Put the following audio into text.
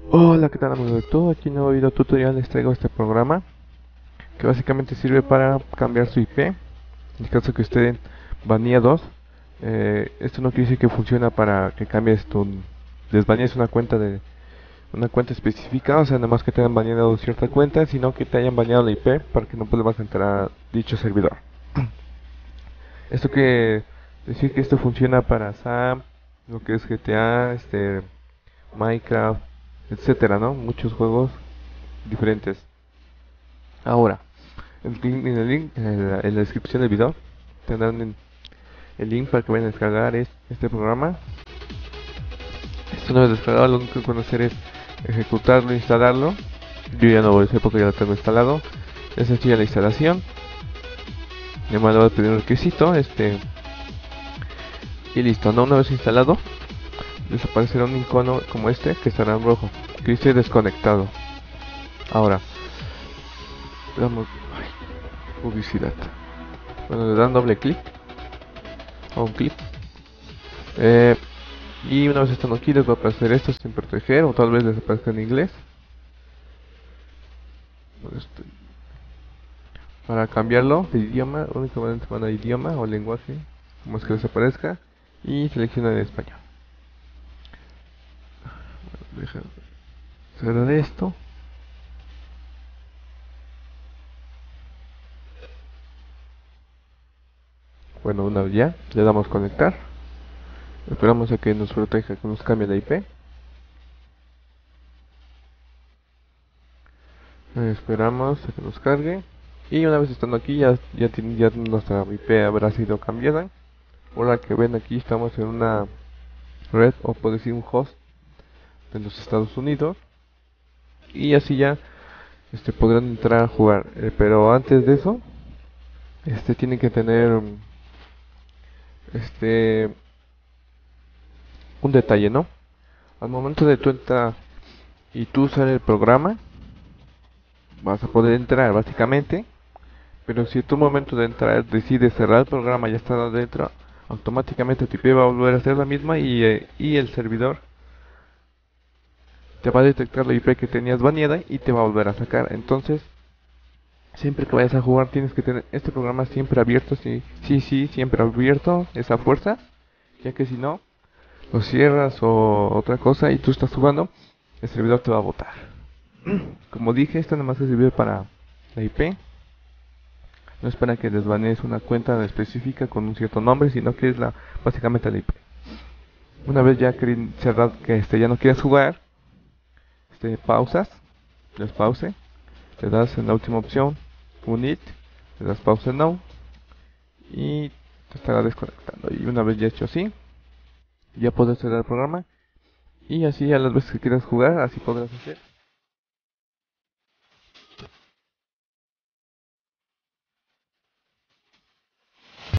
Hola, ¿qué tal amigos de todo? Aquí en un nuevo video tutorial les traigo este programa que básicamente sirve para cambiar su IP. En el caso que usted banea 2, esto no quiere decir que funciona para que cambies desbanees una cuenta específica, o sea, nada más que te hayan baneado cierta cuenta, sino que te hayan baneado la IP para que no puedas entrar a dicho servidor. Esto quiere decir que esto funciona para SAM, lo que es GTA, Minecraft, etcétera, ¿no? Muchos juegos diferentes. Ahora, en la descripción del video tendrán el link para que vayan a descargar este programa. Esto no es descargado, lo único que van a hacer es ejecutarlo, instalarlo. Yo ya no voy a hacer porque ya lo tengo instalado. Es sencilla la instalación. Además le voy a pedir un requisito, y listo, ¿no? Una vez instalado, desaparecerá un icono como este que estará en rojo, que dice desconectado. Ahora, le damos publicidad. Bueno, le dan doble clic o un clic. Eh, Y una vez estando aquí les va a aparecer esto sin proteger o tal vez les aparezca en inglés. Este, Para cambiarlo de idioma, únicamente van a idioma o lenguaje, como es que les aparezca, y seleccionan en español. Deja cerrar esto. Bueno, una vez ya, le damos conectar. Esperamos a que nos proteja, que nos cambie la IP. Esperamos a que nos cargue. Y una vez estando aquí ya nuestra IP habrá sido cambiada. Ahora que ven aquí estamos en una red o puedo decir un host de los Estados Unidos. Y así ya podrán entrar a jugar. Pero antes de eso, tienen que tener este un detalle, ¿no? Al momento de tu entrar y tú usar el programa, vas a poder entrar básicamente. Pero si en tu momento de entrar decides cerrar el programa y ya estar adentro, automáticamente tu IP va a volver a ser la misma y el servidor te va a detectar la IP que tenías baneada y te va a volver a sacar. Entonces, siempre que vayas a jugar tienes que tener este programa siempre abierto, sí, sí, sí, siempre abierto, esa fuerza, ya que si no, lo cierras o otra cosa y tú estás jugando, el servidor te va a botar. Como dije, esto nada más es servir para la IP, no es para que desbanees una cuenta específica con un cierto nombre, sino que es básicamente la IP. Una vez ya cerrado que ya no quieres jugar, pausas, les pause, le das en la última opción, unit, le das pause no y te estará desconectando. Y una vez ya hecho así, ya puedes cerrar el programa y así a las veces que quieras jugar, así podrás hacer.